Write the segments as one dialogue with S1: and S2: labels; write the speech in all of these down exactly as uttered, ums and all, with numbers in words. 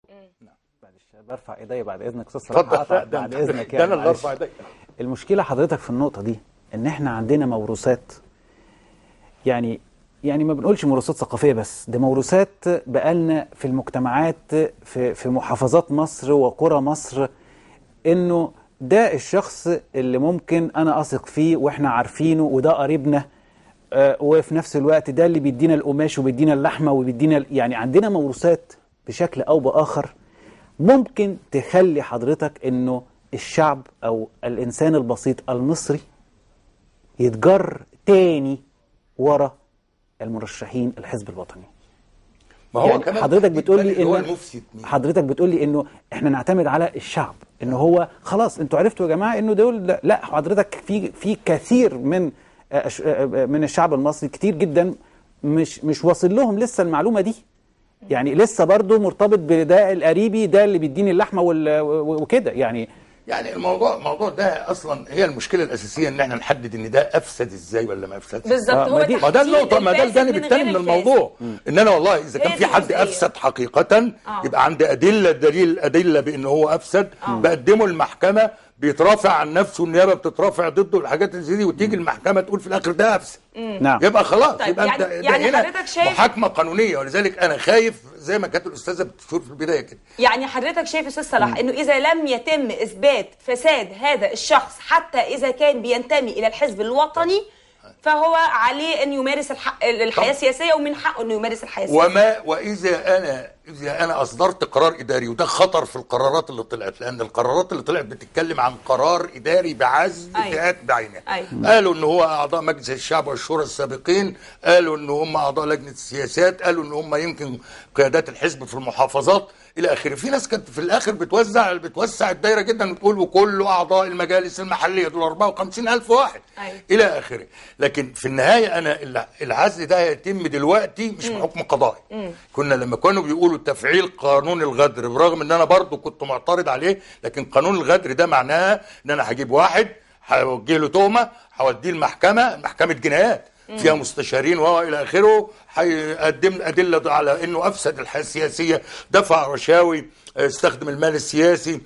S1: معلش برفع ايدي بعد اذنك استاذ صلاح. هقطع بعد اذنك يعني.
S2: انا اللي ارفع ايدي.
S1: المشكله حضرتك في النقطه دي ان احنا عندنا موروثات، يعني يعني ما بنقولش موروثات ثقافيه بس، ده موروثات بقالنا في المجتمعات في في محافظات مصر وقرى مصر، انه ده الشخص اللي ممكن انا اثق فيه واحنا عارفينه وده قريبنا، آه وفي نفس الوقت ده اللي بيدينا القماش وبيدينا اللحمه وبيدينا، يعني عندنا موروثات بشكل او باخر ممكن تخلي حضرتك انه الشعب او الانسان البسيط المصري يتجر تاني ورا المرشحين الحزب الوطني.
S2: ما هو
S1: يعني
S2: كمان
S1: حضرتك بتقول لي
S2: هو
S1: ان
S2: المفسد مين؟
S1: حضرتك بتقول لي انه احنا نعتمد على الشعب، انه هو خلاص انتوا عرفتوا يا جماعه انه دول لا, لا حضرتك في في كثير من من الشعب المصري كتير جدا مش مش واصل لهم لسه المعلومه دي، يعني لسه برضه مرتبط بده القريبي ده اللي بيديني اللحمه وكده يعني.
S2: يعني الموضوع الموضوع ده اصلا هي المشكله الاساسيه ان احنا نحدد ان ده افسد ازاي ولا ما افسدش
S3: بالظبط.
S1: آه
S3: هو
S1: ما,
S2: ما ده النقطه، ما ده الجانب الثاني من الموضوع. ان انا والله اذا كان في حد افسد حقيقه
S3: آه.
S2: يبقى عندي ادله، دليل ادله بان هو افسد،
S3: آه.
S2: بقدمه المحكمه، بيترافع عن نفسه، النيابه بتترافع ضده الحاجات اللي زي دي، وتيجي المحكمه تقول في الاخر ده افسد.
S1: نعم.
S2: يبقى خلاص.
S3: طيب
S2: يبقى
S3: يعني
S2: انت
S3: يعني
S2: هنا
S3: حضرتك شايف
S2: محاكمه قانونيه، ولذلك انا خايف زي ما كانت الاستاذه بتشير في البدايه كده.
S3: يعني حضرتك شايف يا استاذ صلاح انه اذا لم يتم اثبات فساد هذا الشخص حتى اذا كان بينتمي الى الحزب الوطني فهو عليه ان يمارس الحق الحياه السياسيه، ومن حقه انه يمارس الحياه السياسيه.
S2: وما واذا انا اذا انا اصدرت قرار اداري، وده خطر في القرارات اللي طلعت، لان القرارات اللي طلعت بتتكلم عن قرار اداري بعزل فئات بعينها.
S3: أيوة.
S2: قالوا ان هو اعضاء مجلس الشعب والشورى السابقين، قالوا ان هم اعضاء لجنه السياسات، قالوا ان هم يمكن قيادات الحزب في المحافظات الى اخره. في ناس كانت في الاخر بتوزع بتوسع الدايره جدا وتقول وكل اعضاء المجالس المحليه دول أربعة وخمسين ألف واحد.
S3: أيوة.
S2: الى اخره. لكن في النهايه انا العزل ده هيتم دلوقتي مش بحكم قضائي. كنا لما كانوا بيقولوا تفعيل قانون الغدر، برغم ان انا برضو كنت معترض عليه، لكن قانون الغدر ده معناه ان انا هجيب واحد هوجه له تهمه، هوديه المحكمه، محكمه جنايات فيها مستشارين والى اخره، هيقدم ادله على انه افسد الحياه السياسيه، دفع رشاوي، استخدم المال السياسي،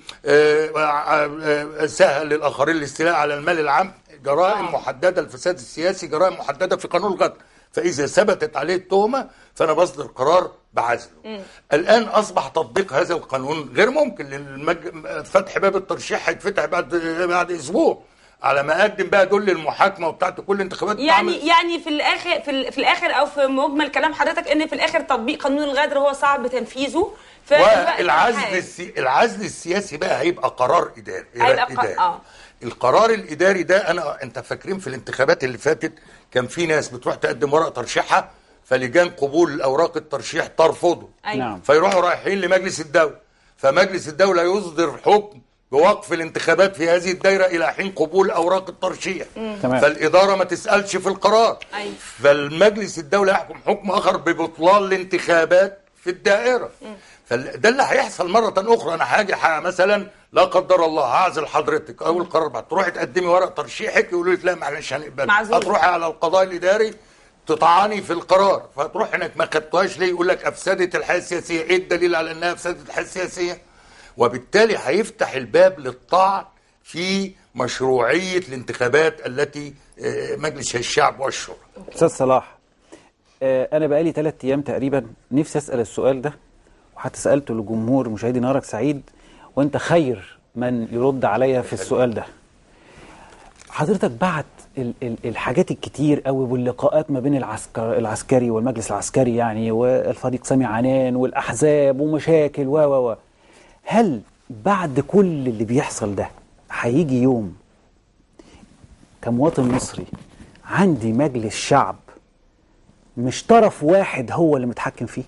S2: سهل للاخرين الاستيلاء على المال العام، جرائم محدده. الفساد السياسي جرائم محدده في قانون الغدر. فاذا ثبتت عليه التهمه فانا بصدر قرار بعزله. الان اصبح تطبيق هذا القانون غير ممكن، للمج... فتح باب الترشيح هيتفتح بعد بعد اسبوع، على ما اقدم بقى دول للمحاكمه وبتاعت كل انتخابات.
S3: يعني يعني في الاخر في, في الاخر او في مجمل كلام حضرتك ان في الاخر تطبيق قانون الغدر هو صعب تنفيذه.
S2: والعزل السي... العزل السياسي بقى هيبقى قرار اداري.
S3: هيبقى
S2: إداري.
S3: اه
S2: القرار الاداري ده، انا انت فاكرين في الانتخابات اللي فاتت كان في ناس بتروح تقدم ورق ترشيحها فلجان قبول اوراق الترشيح ترفضه.
S3: أيوة.
S2: فيروحوا رايحين لمجلس الدوله، فمجلس الدوله يصدر حكم بوقف الانتخابات في هذه الدائره الى حين قبول اوراق الترشيح.
S1: تمام.
S2: فالاداره ما تسالش في القرار.
S3: أيوة.
S2: فالمجلس الدوله يحكم حكم اخر ببطلان الانتخابات في الدائره. فده اللي هيحصل مره اخرى. انا هاجي مثلا لا قدر الله هعزل حضرتك، اول قرار بعد تروحي تقدمي ورق ترشيحك يقولوا لك لا معلش هنقبل، هتروحي على القضاء الاداري تطعني في القرار، فتروح هناك ما خدتوهاش ليه؟ يقول لك افسدت الحياه السياسيه. ايه الدليل على انها افسدت الحياه السياسيه؟ وبالتالي هيفتح الباب للطعن في مشروعيه الانتخابات التي مجلس الشعب والشورى.
S1: استاذ صلاح، انا بقالي ثلاث ايام تقريبا نفسي اسال السؤال ده، وحتى سالته لجمهور مشاهدي نهارك سعيد، وانت خير من يرد عليا في السؤال ده. حضرتك بعت الحاجات الكتير قوي واللقاءات ما بين العسكر العسكري والمجلس العسكري يعني والفريق سامي عنان والاحزاب ومشاكل و و و هل بعد كل اللي بيحصل ده هيجي يوم كمواطن مصري عندي مجلس شعب مش طرف واحد هو اللي متحكم فيه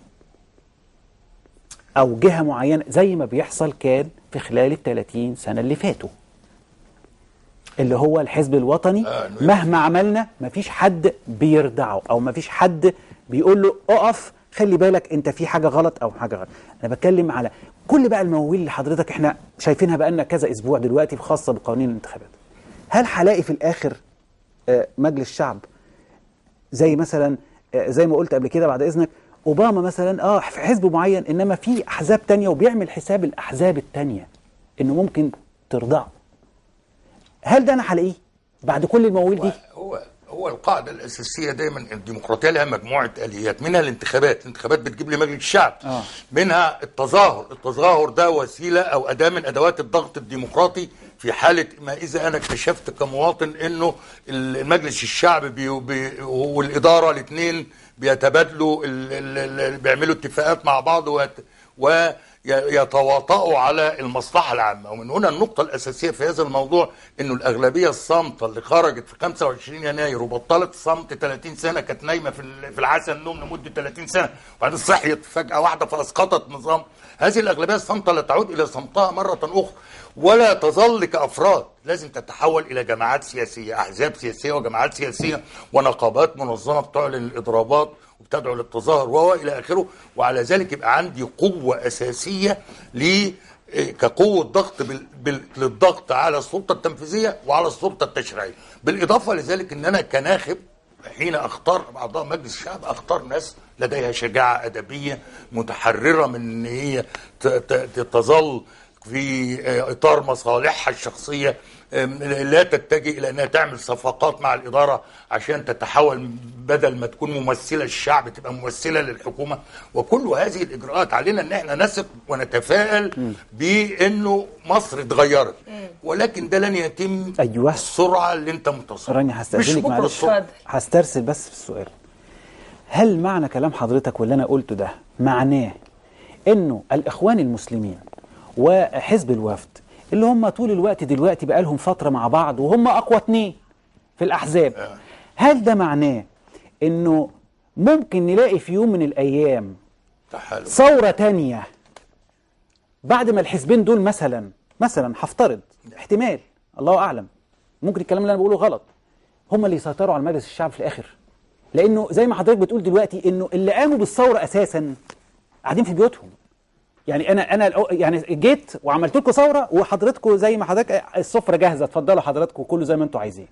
S1: او جهة معينة زي ما بيحصل كان في خلال الثلاثين سنة اللي فاتوا، اللي هو الحزب الوطني مهما عملنا مفيش حد بيردعه او مفيش حد بيقول له اقف خلي بالك انت في حاجة غلط او حاجة غلط. انا بتكلم على كل بقى المواويل اللي حضرتك احنا شايفينها بقالنا كذا اسبوع دلوقتي خاصة بقوانين الانتخابات. هل هلاقي في الاخر مجلس شعب زي مثلا زي ما قلت قبل كده بعد اذنك، اوباما مثلا اه في حزب معين، انما في احزاب تانية وبيعمل حساب الاحزاب التانية انه ممكن ترضعه. هل ده انا هلاقيه بعد كل المواويل دي؟
S2: هو هو القاعده الاساسيه دايما الديمقراطيه لها مجموعه اليات، منها الانتخابات، الانتخابات بتجيب لي مجلس الشعب. آه. منها التظاهر، التظاهر ده وسيله او اداه من ادوات الضغط الديمقراطي في حاله ما اذا انا اكتشفت كمواطن انه المجلس الشعب بي بي والاداره الاثنين بيتبادلوا بيعملوا اتفاقات مع بعض و يتواطؤوا على المصلحة العامة. ومن هنا النقطة الأساسية في هذا الموضوع إنه الأغلبية الصامتة اللي خرجت في خمسة وعشرين يناير وبطلت صمت ثلاثين سنة، كانت نايمة في العسل النوم لمدة ثلاثين سنة وبعدين صحيت فجأة واحدة فأسقطت نظام. هذه الأغلبية الصامتة لا تعود إلى صمتها مرة أخرى ولا تظل كأفراد، لازم تتحول إلى جماعات سياسية، أحزاب سياسية وجماعات سياسية ونقابات منظمة بتعلن الإضرابات وبتدعو للتظاهر والى اخره. وعلى ذلك يبقى عندي قوه اساسيه ل كقوه ضغط بال... بال... للضغط على السلطه التنفيذيه وعلى السلطه التشريعيه. بالاضافه لذلك ان انا كناخب حين اختار اعضاء مجلس الشعب اختار ناس لديها شجاعه ادبيه متحرره من ان هي ت... ت... تظل في اطار مصالحها الشخصيه، لا تتجه الى انها تعمل صفقات مع الاداره عشان تتحول بدل ما تكون ممثله الشعب تبقى ممثله للحكومه. وكل هذه الاجراءات علينا ان احنا نثق ونتفائل بانه مصر اتغيرت، ولكن ده لن يتم
S1: أيوة.
S2: السرعه اللي انت متصور.
S1: راني هستأذنك معلش هسترسل بس في السؤال. هل معنى كلام حضرتك واللي انا قلته ده معناه انه الاخوان المسلمين وحزب الوفد اللي هم طول الوقت دلوقتي بقى لهم فترة مع بعض وهم أقوى اتنين في الأحزاب، هل ده معناه إنه ممكن نلاقي في يوم من الأيام تحالف ثورة تانية بعد ما الحزبين دول مثلا مثلا هفترض احتمال الله أعلم ممكن الكلام اللي أنا بقوله غلط هم اللي يسيطروا على مجلس الشعب في الآخر؟ لأنه زي ما حضرتك بتقول دلوقتي إنه اللي قاموا بالثورة أساسا قاعدين في بيوتهم. يعني انا انا يعني جيت وعملت لكم ثوره وحضرتكم زي ما حضرتك السفره جاهزه، اتفضلوا حضراتكم كله زي ما انتم عايزين.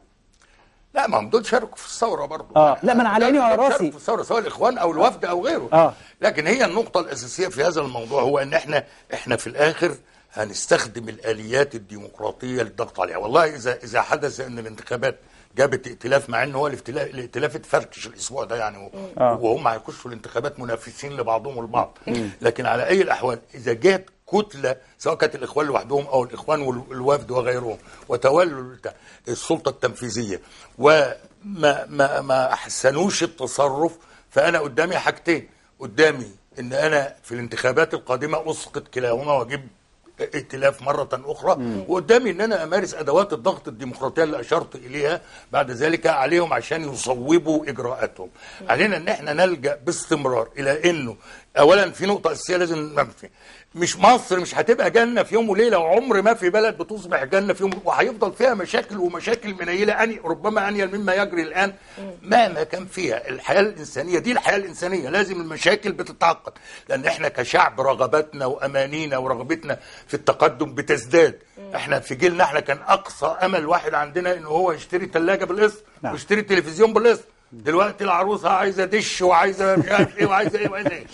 S2: لا ما هم دول شاركوا في الثوره برضه.
S1: اه لا ما انا على عيني وعلى راسي
S2: شاركوا في الثوره سواء الاخوان او الوفد او غيره. اه لكن هي النقطه الاساسيه في هذا الموضوع هو ان احنا احنا في الاخر هنستخدم الاليات الديمقراطيه للضغط عليها. والله اذا اذا حدث ان الانتخابات جابت ائتلاف، مع ان هو الائتلاف الائتلاف اتفركش الاسبوع ده يعني آه. وهم هيخشوا الانتخابات منافسين لبعضهم البعض، لكن على اي الاحوال اذا جات كتله سواء كانت الاخوان لوحدهم او الاخوان والوفد وغيرهم وتولوا السلطه التنفيذيه وما ما ما احسنوش التصرف، فانا قدامي حاجتين، قدامي ان انا في الانتخابات القادمه اسقط كلاهما واجيب ائتلاف مرة أخرى، مم. وقدامي أن أنا أمارس أدوات الضغط الديمقراطية اللي أشرت إليها بعد ذلك عليهم عشان يصوبوا إجراءاتهم. مم. علينا أن احنا نلجأ باستمرار إلى أنه أولا في نقطة أساسية لازم ننفي، مش مصر مش هتبقى جنة في يوم وليلة، وعمر ما في بلد بتصبح جنة في يوم، وهيفضل فيها مشاكل ومشاكل منيلة أني ربما أنيل مما يجري الآن مهما كان فيها. الحياة الإنسانية دي الحياة الإنسانية لازم المشاكل بتتعقد، لأن احنا كشعب رغباتنا وأمانينا ورغبتنا في التقدم بتزداد. احنا في جيلنا احنا كان أقصى أمل واحد عندنا إنه هو يشتري ثلاجة بالقسط ويشتري تلفزيون بالقسط. دلوقتي العروسه عايزه دش وعايزه مش عارف ايه وعايزه ايه وعايزه ايه،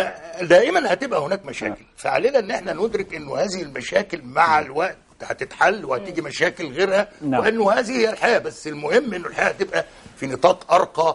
S2: فدائما هتبقى هناك مشاكل. فعلينا ان احنا ندرك انه هذه المشاكل مع الوقت هتتحل وهتيجي مشاكل غيرها، وانه هذه هي الحياه، بس المهم انه الحياه تبقى في نطاق ارقى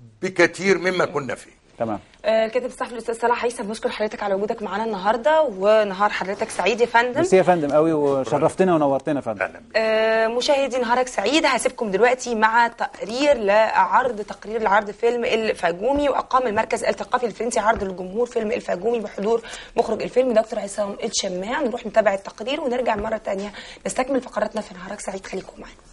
S2: بكثير مما كنا فيه.
S1: تمام.
S3: الكاتب الصحفي الاستاذ صلاح عيسى، بنشكر حضرتك على وجودك معانا النهارده، ونهار حضرتك سعيد يا فندم.
S1: ميرسي يا فندم قوي، وشرفتنا ونورتنا يا فندم.
S3: آه مشاهدي نهارك سعيد، هسيبكم دلوقتي مع تقرير لعرض تقرير لعرض فيلم الفاجومي، واقام المركز الثقافي الفرنسي عرض للجمهور فيلم الفاجومي بحضور مخرج الفيلم دكتور عصام الشماع. نروح نتابع التقرير ونرجع مره ثانيه نستكمل فقراتنا في نهارك سعيد، خليكم معانا.